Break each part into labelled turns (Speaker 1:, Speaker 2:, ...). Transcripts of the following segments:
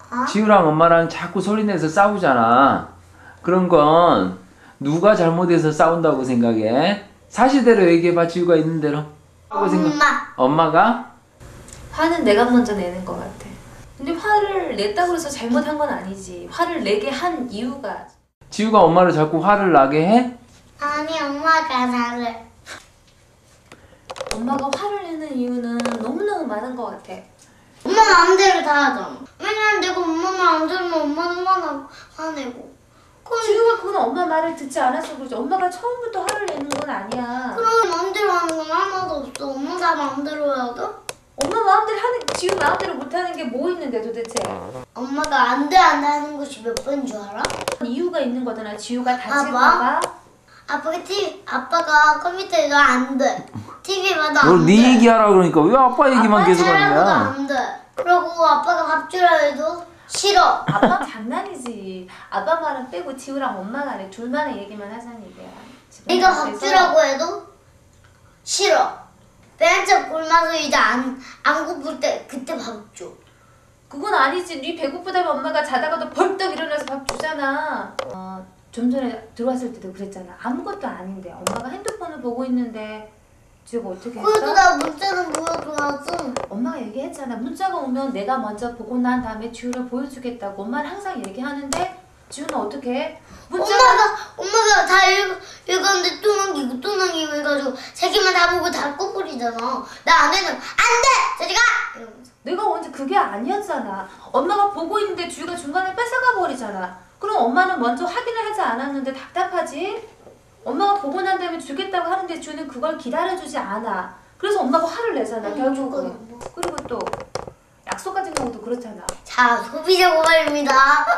Speaker 1: 지우랑 엄마랑 자꾸 소리내서 싸우잖아. 그런 건 누가 잘못해서 싸운다고 생각해? 사실대로 얘기해봐. 지우가 있는 대로. 엄마가?
Speaker 2: 화는 내가 먼저 내는 것 같아. 근데 화를 냈다고 해서 잘못한 건 아니지. 화를 내게 한 이유가.
Speaker 1: 지우가 엄마를 자꾸 화를 나게 해?
Speaker 3: 아니, 엄마가 나를.
Speaker 2: 엄마가 화를 내는 이유는 너무너무 많은 것 같아.
Speaker 3: 엄마 마음대로 다 하잖아. 맨날 내가 엄마 말 안 들으면 엄마는 화내고.
Speaker 2: 지우가 그건 엄마 말을 듣지 않아서 그러지. 엄마가 처음부터 화를 내는 건 아니야.
Speaker 3: 그럼 마음대로 하는 건 하나도 없어. 엄마 다 마음대로 해야 돼?
Speaker 2: 엄마 마음대로 하는, 지우 마음대로 못하는 게 뭐 있는데 도대체.
Speaker 3: 엄마가 안 돼 하는 것이 몇 번인 줄 알아?
Speaker 2: 이유가 있는 거잖아. 지우가 다칠까봐.
Speaker 3: 아빠가 컴퓨터에서 안 돼. TV 봐도 안 돼.
Speaker 1: 네 얘기하라 그러니까 왜 아빠 얘기만 계속 하는
Speaker 3: 잘하고도
Speaker 1: 거야?
Speaker 3: 안 돼. 그러고 아빠가 밥 주라 해도 싫어.
Speaker 2: 아빠 장난이지. 아빠 말은 빼고 지우랑 엄마 말에 둘만의 얘기만 하자는 얘기야.
Speaker 3: 내가 밥 주라고 해도 싫어. 맨날 굶어서 이제 안 고플 때 그때 밥 줘.
Speaker 2: 그건 아니지. 네 배고프다면 엄마가 자다가도 벌떡 일어나서 밥 주잖아. 좀 전에 들어왔을 때도 그랬잖아. 아무것도 아닌데 엄마가 핸드폰을 보고 있는데 지우가 어떻게 했어?
Speaker 3: 그래도 나 문자는 보여줘야지.
Speaker 2: 엄마가 얘기했잖아. 문자가 오면 내가 먼저 보고 난 다음에 지우를 보여주겠다고 엄마는 항상 얘기하는데 지우는 어떻게 해?
Speaker 3: 엄마가 다 읽었는데 또 넘기고 해가지고 세 개만 다 보고 다 꺼버리잖아. 나 안 되면 안 돼! 저리 가! 이러면서.
Speaker 2: 내가 언제 그게 아니었잖아. 엄마가 보고 있는데 지우가 중간에 뺏어가 버리잖아. 그럼 엄마는 먼저 확인을 하지 않았는데 답답하지? 엄마가 보고 난 다음에 주겠다고 하는데 지우는 그걸 기다려주지 않아. 그래서 엄마가 화를 내잖아. 결국은. 그리고 또 약속 같은 경우도 그렇잖아.
Speaker 3: 자, 소비자 고발입니다.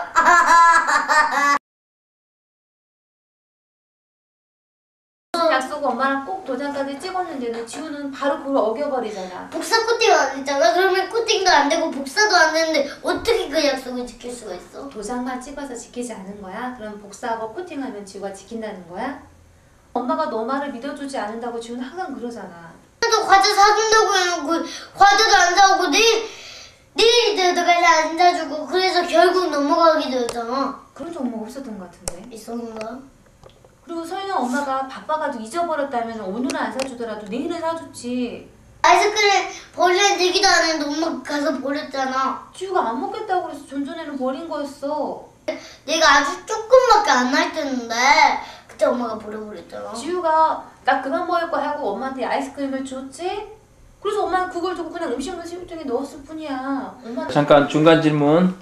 Speaker 2: 약속 엄마랑 꼭 도장까지 찍었는데는 지우는 바로 그걸 어겨버리잖아.
Speaker 3: 복사 코팅 안 했잖아. 그러면 코팅도 안 되고 복사도 안 되는데 어떻게 그 약속을 지킬 수가 있어?
Speaker 2: 도장만 찍어서 지키지 않은 거야? 그럼 복사하고 코팅하면 지우가 지킨다는 거야? 엄마가 너 말을 믿어주지 않는다고 지우는 항상 그러잖아.
Speaker 3: 또 과자 사준다고 해놓고 과자도 안 사오고 내일이 돼도까지 안 사주고 그래서 결국 넘어가게 되었잖아.
Speaker 2: 그런 적 엄마가 없었던 것 같은데.
Speaker 3: 있었는가?
Speaker 2: 그리고 서윤이 엄마가 바빠가지고 잊어버렸다면 오늘은 안 사주더라도 내일은 사줬지.
Speaker 3: 아이스크림 버리는 얘기도 안 했는데 엄마 가서 버렸잖아.
Speaker 2: 지우가 안 먹겠다고 그래서 전전에는 버린 거였어.
Speaker 3: 내가 아주 조금밖에 안 날 때인데 그때 엄마가 버려버렸잖아.
Speaker 2: 지우가 나 그만 먹을 거 하고 엄마한테 아이스크림을 줬지? 그래서 엄마는 그걸 두고 그냥 음식물 쓰레기통에 넣었을 뿐이야. 엄마는...
Speaker 1: 잠깐 중간 질문.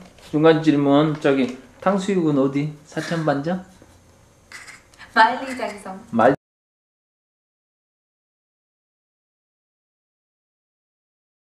Speaker 1: 저기 탕수육은 어디? 사천반점?
Speaker 2: 만리장성.